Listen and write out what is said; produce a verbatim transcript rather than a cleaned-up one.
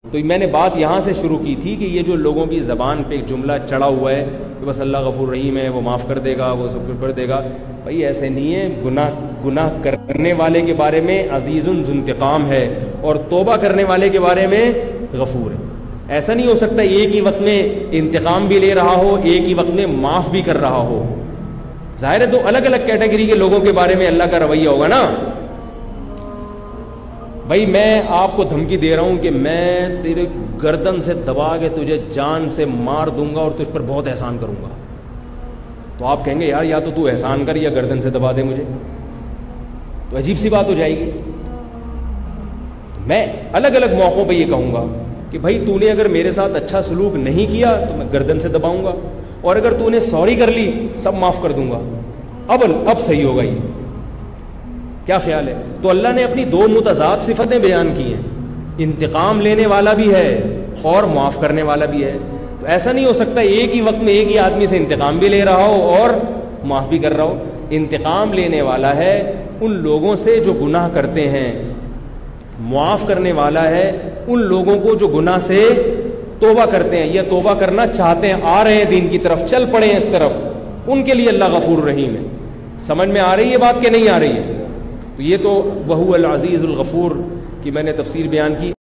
تو میں نے بات یہاں سے شروع کی تھی کہ یہ جو لوگوں کی زبان پہ ایک جملہ چڑھا ہوا ہے کہ بس اللہ غفور رحیم ہے، وہ معاف کر دے گا، وہ سب کچھ کر دے گا، بھائی ایسے نہیں ہے۔ گناہ گناہ کرنے والے کے بارے میں عزیز ذو انتقام ہے، اور توبہ کرنے والے کے بارے میں غفور ہے۔ ایسا نہیں ہو سکتا ایک ہی وقت میں انتقام بھی لے رہا ہو، ایک ہی وقت میں معاف بھی کر رہا ہو۔ ظاہر ہے دو الگ الگ کیٹیگری کے لوگوں کے بارے میں اللہ کا رویہ ہوگا نا۔ بھائی میں آپ کو دھمکی دے رہا ہوں کہ میں تیرے گردن سے دبا کے تجھے جان سے مار دوں گا اور تجھ پر بہت احسان کروں گا، تو آپ کہیں گے یار یا تو تو احسان کر یا گردن سے دبا دے مجھے، تو عجیب سی بات ہو جائے گی۔ میں الگ الگ موقعوں پہ یہ کہوں گا کہ بھائی تو نے اگر میرے ساتھ اچھا سلوک نہیں کیا تو میں گردن سے دباؤں گا، اور اگر تو نے سوری کر لی سب معاف کر دوں گا۔ اب اب صحیح ہوگا یہ، کیا خیال ہے؟ تو اللہ نے اپنی دو متضاد صفتیں بیان کی ہیں، انتقام لینے والا بھی ہے اور معاف کرنے والا بھی ہے۔ تو ایسا نہیں ہو سکتا ایک ہی وقت میں ایک ہی آدمی سے انتقام بھی لے رہا ہو اور معاف بھی کر رہا ہو۔ انتقام لینے والا ہے ان لوگوں سے جو گناہ کرتے ہیں، معاف کرنے والا ہے ان لوگوں کو جو گناہ سے توبہ کرتے ہیں یا توبہ کرنا چاہتے ہیں، آ رہے ہیں دین کی طرف، چل پڑے ہیں اس طرف، ان کے لیے اللہ غفور رحیم ہے۔ سمجھ میں آ رہی ہے بات کہ نہیں آ رہی ہے؟ تو یہ تو وہو العزیز الغفور کی میں نے تفسیر بیان کی۔